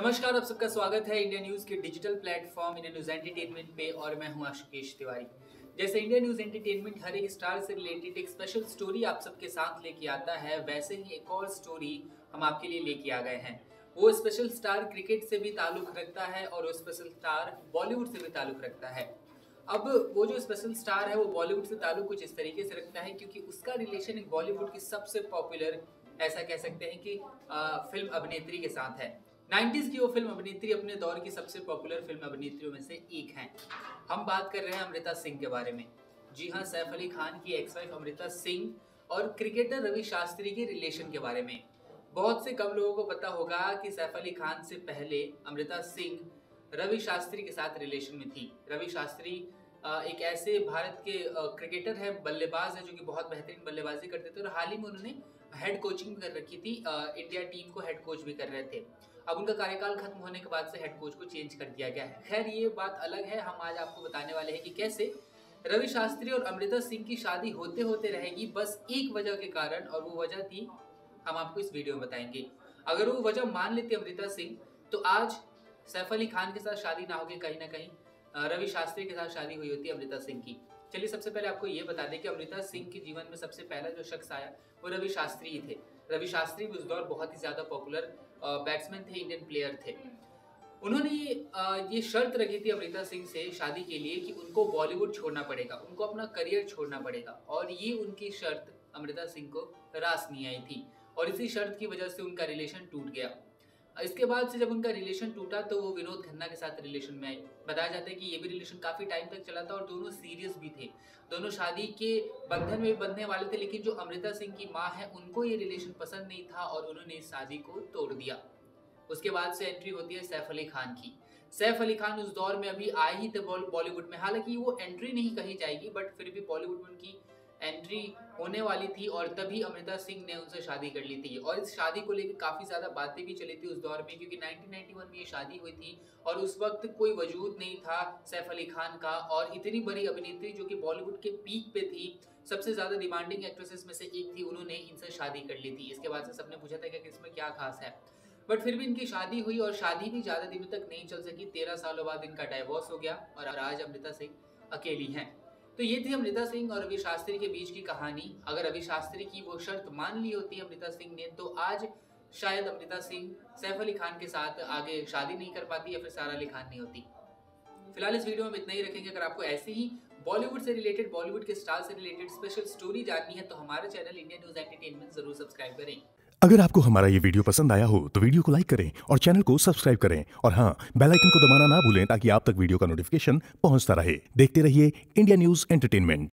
नमस्कार, आप सबका स्वागत है इंडिया न्यूज के digital platform India news entertainment पे और मैं हूं आशुकेश तिवारी। जैसे इंडिया न्यूज एंटरटेनमेंट हर एक स्टार से रिलेटेड एक स्पेशल स्टोरी आप सबके साथ लेके आता है, वैसे ही एक और स्टोरी हम आपके लिए लेके आ गए हैं। वो स्पेशल स्टार क्रिकेट से भी ताल्लुक रखता है और वो स्पेशल स्टार बॉलीवुड से भी ताल्लुक रखता है। अब वो जो स्पेशल स्टार है वो बॉलीवुड से ताल्लुक कुछ इस तरीके से रखता है क्योंकि उसका रिलेशन एक बॉलीवुड की सबसे पॉपुलर, ऐसा कह सकते हैं कि फिल्म अभिनेत्री के साथ है। 90s की वो फिल्म अभिनेत्री अपने दौर की सबसे पॉपुलर फिल्म अभिनेत्रियों में से एक हैं। हम बात कर रहे हैं अमृता सिंह के बारे में। जी हाँ, सैफ अली खान की एक्स वाइफ अमृता सिंह और क्रिकेटर रवि शास्त्री के रिलेशन के बारे में। बहुत से कम लोगों को पता होगा कि सैफ अली खान से पहले अमृता सिंह रवि शास्त्री के साथ रिलेशन में थी। रवि शास्त्री एक ऐसे भारत के क्रिकेटर है, बल्लेबाज है, जो कि बहुत बेहतरीन बल्लेबाजी करते थे और हाल ही में उन्होंने हेड कोचिंग कर रखी थी। इंडिया टीम को हेड कोच भी कर रहे थे। अब उनका कार्यकाल खत्म होने के बाद से हेड कोच को चेंज कर दिया गया है। खैर, ये बात अलग है। हम आज आपको बताने वाले हैं कि कैसे रवि शास्त्री और अमृता सिंह की शादी होते होते रहेगी बस एक वजह के कारण, और वो वजह थी, हम आपको इस वीडियो में बताएंगे। अगर वो वजह मान लेती अमृता सिंह तो आज सैफ अली खान के साथ शादी ना होगी, कहीं ना कहीं रवि शास्त्री के साथ शादी हुई होती अमृता सिंह की। चलिए, सबसे पहले आपको ये बता दें कि अमृता सिंह के जीवन में सबसे पहला जो शख्स आया वो रवि शास्त्री ही थे। रवि शास्त्री भी उस दौर बहुत ही ज्यादा पॉपुलर बैट्समैन थे, इंडियन प्लेयर थे। उन्होंने ये शर्त रखी थी अमृता सिंह से शादी के लिए कि उनको बॉलीवुड छोड़ना पड़ेगा, उनको अपना करियर छोड़ना पड़ेगा, और ये उनकी शर्त अमृता सिंह को रास नहीं आई थी और इसी शर्त की वजह से उनका रिलेशन टूट गया। इसके बाद से जब उनका रिलेशन टूटा तो वो विनोद खन्ना के साथ रिलेशन में आई। बताया जाता है कि ये भी रिलेशन काफी टाइम तक चला था और दोनों सीरियस भी थे। दोनों शादी के बंधन में बंधने वाले थे, लेकिन जो अमृता सिंह की माँ है उनको ये रिलेशन पसंद नहीं था और उन्होंने इस शादी को तोड़ दिया। उसके बाद से एंट्री होती है सैफ अली खान की। सैफ अली खान उस दौर में अभी आए ही थे बॉलीवुड में। हालांकि वो एंट्री नहीं कही जाएगी, बट फिर भी बॉलीवुड में उनकी एंट्री होने वाली थी और तभी अमृता सिंह ने उनसे शादी कर ली थी। और इस शादी को लेकर काफी ज्यादा बातें भी चली थी उस दौर में, क्योंकि 1991 में ये शादी हुई थी और उस वक्त कोई वजूद नहीं था सैफ अली खान का, और इतनी बड़ी अभिनेत्री जो कि बॉलीवुड के पीक पे थी, सबसे ज्यादा डिमांडिंग एक्ट्रेसेस में से एक थी, उन्होंने इनसे शादी कर ली थी। इसके बाद से सबने पूछा था कि इसमें क्या खास है, बट फिर भी इनकी शादी हुई और शादी भी ज्यादा दिनों तक नहीं चल सकी। 13 सालों बाद इनका डाइवोर्स हो गया और आज अमृता सिंह अकेली हैं। तो ये थी अमृता सिंह और रवि शास्त्री के बीच की कहानी। अगर रवि शास्त्री की वो शर्त मान ली होती अमृता सिंह ने तो आज शायद अमृता सिंह सैफ अली खान के साथ आगे शादी नहीं कर पाती या फिर सारा अली खान नहीं होती। फिलहाल इस वीडियो में इतना ही रखेंगे। अगर आपको ऐसे ही बॉलीवुड से रिलेटेड, बॉलीवुड के स्टार से रिलेटेड स्पेशल स्टोरी जाननी है तो हमारे चैनल इंडिया न्यूज एंटरटेनमेंट जरूर सब्सक्राइब करें। अगर आपको हमारा ये वीडियो पसंद आया हो तो वीडियो को लाइक करें और चैनल को सब्सक्राइब करें, और हाँ, बेल आइकन को दबाना ना भूलें ताकि आप तक वीडियो का नोटिफिकेशन पहुंचता रहे। देखते रहिए इंडिया न्यूज एंटरटेनमेंट।